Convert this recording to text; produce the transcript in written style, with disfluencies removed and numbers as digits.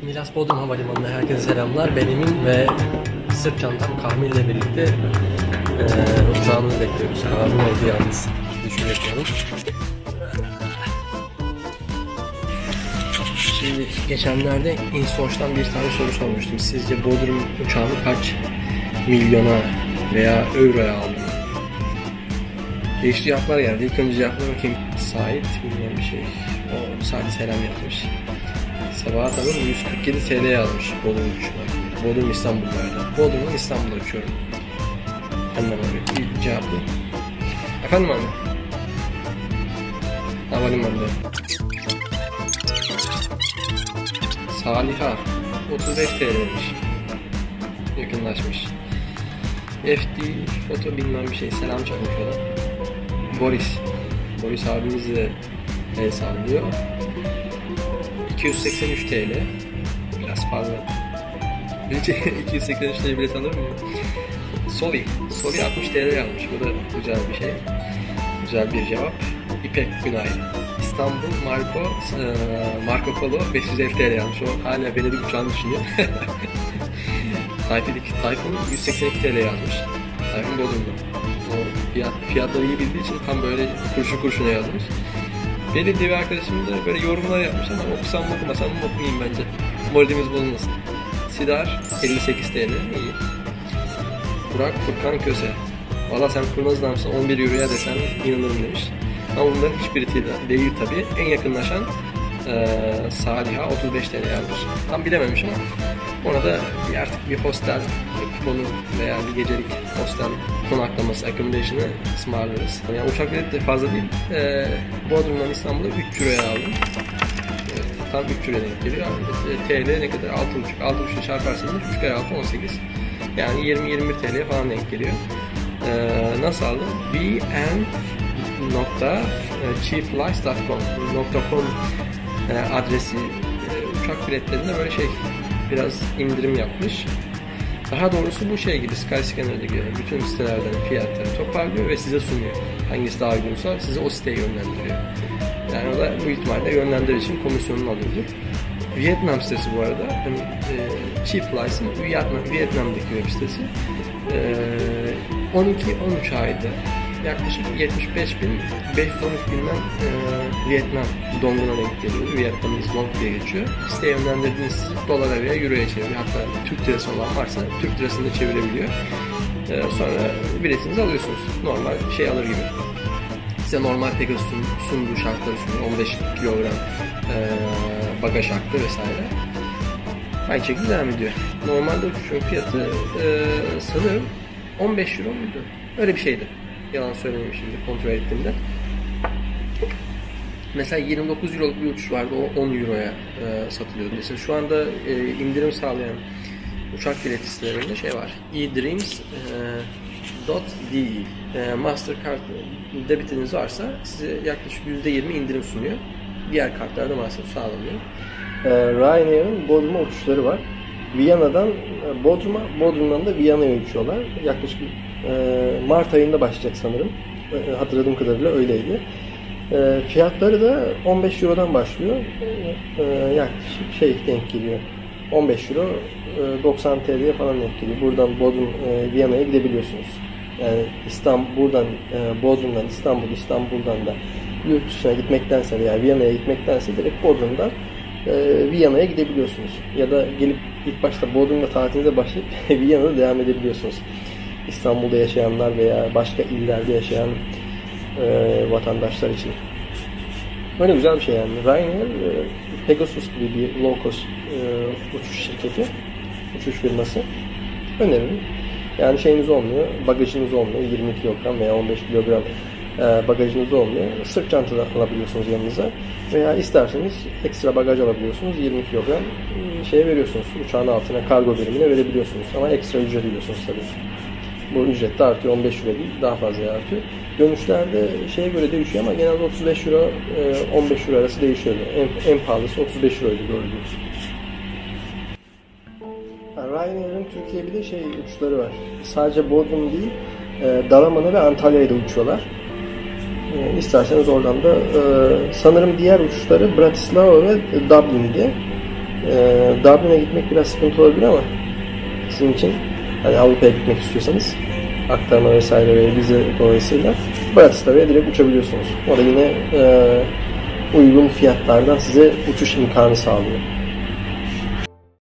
Milas Bodrum Havalimanı'na herkese selamlar. Ben Emin ve sırt çantam Kamil ile birlikte uçağımızı bekliyoruz. Kamil oldu yalnız. Düşün yapalım. Şimdi geçenlerde InSource'dan bir tane soru sormuştum. Sizce Bodrum uçağını kaç milyona veya euroya aldı? Değişik cevaplar geldi. İlk önce cevaplara bakayım. Sait bilmiyorum bir şey. O sadece selam yazmış. Sabahat Hanım 147 TL yazmış Bodrum uçuşuna. Bodrum İstanbul'da. Bodrum'dan İstanbul'a uçuyorum. Annem abi bir cevaplı. Efendim anne? Havalimanında. Saliha 35 TL demiş. Yakınlaşmış. FD foto bilmem bir şey selam çakmış o da. Boris abimiz de el sallıyor. 283 TL. Biraz fazla. 283 TL bilet alır mı? Soli 60 TL almış. Bu da güzel bir şey. Güzel bir cevap. İpek Günay. İstanbul Marco Polo 550 TL almış. O hala Venedik uçağını düşünüyor. Tayfun 182 TL yazmış. Tayfun Bodrum'da. O fiyatları iyi bildiği için tam böyle kurşuna yazmış. Benim de bir arkadaşım da böyle yorumlar yapmış ama okusam mı okumasam mı okumayayım bence. Moralimiz bozulmasın. Sidar 58 TL iyi. Burak Furkan Köse. Valla sen kurnaz adamsın 11 euroya desen inanırım demiş. Ama bunların hiçbiri değil tabi. En yakınlaşan Saliha 35 TL yazmış. Tam bilememiş ama ona da artık bir hostel kuponu veya bir gecelik hostel konaklaması, accommodation'ı ısmarlarız. Yani uçak bileti de fazla değil. Bodrum'dan İstanbul'a 3 euroya aldım. Evet, tam 3 euroya denk geliyor. TL ne kadar? 6,5. 6,5'la çarparsanız 3 kere 6 18. Yani 20-21 TL falan denk geliyor. Nasıl aldım? vn.cheapflights.com adresi uçak biletlerinde böyle biraz indirim yapmış. Daha doğrusu bu gibi Skyscanner'da gibi bütün sitelerden fiyatları toparlıyor ve size sunuyor. Hangisi daha uygunsa size o siteye yönlendiriyor. Yani o da bu ihtimalle yönlendirir için komisyonunu alıyordur. Vietnam sitesi bu arada. Cheap Flights'ın Vietnam'daki web sitesi. 12-13 ayda yaklaşık 75.513 binden Vietnam donguna denk geliyor. Vietnamese dong diye geçiyor. Siteye yönlendirdiğiniz sizi dolara veya euroya çeviriyor. Hatta Türk lirası olan varsa Türk lirasını da çevirebiliyor. Sonra biletinizi alıyorsunuz. Normal alır gibi. Size normal Pegasus'un sunduğu şartları sunuyor. 15 kilogram bagaj hakkı vesaire. Aynı şekilde devam ediyor. Normalde uçuşun fiyatı sanırım 15 euro muydu? Öyle bir şeydi. Yalan söylemeyeyim şimdi kontrol ettiğimde. Mesela 29 euroluk bir uçuş vardı. O 10 euroya satılıyordu. Mesela şu anda indirim sağlayan uçak bilet sitelerinde var. edreams.de Mastercard debitiniz varsa size yaklaşık %20 indirim sunuyor. Diğer kartlarda maalesef sağlanıyor. Ryanair'ın Bodrum'a uçuşları var. Viyana'dan Bodrum'a, Bodrum'dan da Viyana'ya uçuyorlar. Yaklaşık Mart ayında başlayacak sanırım. Hatırladığım kadarıyla öyleydi. Fiyatları da 15 Euro'dan başlıyor. Yaklaşık denk geliyor. 15 Euro 90 TL'ye falan denk geliyor. Buradan Bodrum Viyana'ya gidebiliyorsunuz. Yani Bodrum'dan İstanbul'dan da yurt dışına gitmektense veya Viyana'ya gitmektense direkt Bodrum'dan Viyana'ya gidebiliyorsunuz. Ya da gelip ilk başta Bodrum'da tatilinize başlayıp Viyana'da devam edebiliyorsunuz. İstanbul'da yaşayanlar veya başka illerde yaşayan vatandaşlar için. Böyle güzel bir şey yani. Ryanair, Pegasus gibi bir low cost uçuş şirketi, uçuş firması. Öneririm. Yani olmuyor, bagajınız olmuyor. 20 kilogram veya 15 kilogram bagajınız olmuyor. Sırt çantada alabiliyorsunuz yanınıza. Veya isterseniz ekstra bagaj alabiliyorsunuz. 20 kilogram veriyorsunuz. Uçağın altına kargo birimine verebiliyorsunuz. Ama ekstra ücret ödüyorsunuz tabii. Bu ücret de artıyor. 15 euro değil. Daha fazla artıyor. Dönüşlerde göre değişiyor ama genelde 35 euro 15 euro arası değişiyor. En pahalısı 35 euroydu doğru diyorsun. Ryanair'in Türkiye'de bir de uçuşları var. Sadece Bodrum değil, Dalaman'a ve Antalya'ya da uçuyorlar. İsterseniz oradan da sanırım diğer uçuşları Bratislava ve Dublin'di. Dublin'e gitmek biraz sıkıntı olabilir ama sizin için hani Avrupa'ya gitmek istiyorsanız aktarma vesaire ve vize dolayısıyla Bratislava'ya direkt uçabiliyorsunuz. O da yine uygun fiyatlardan size uçuş imkanı sağlıyor.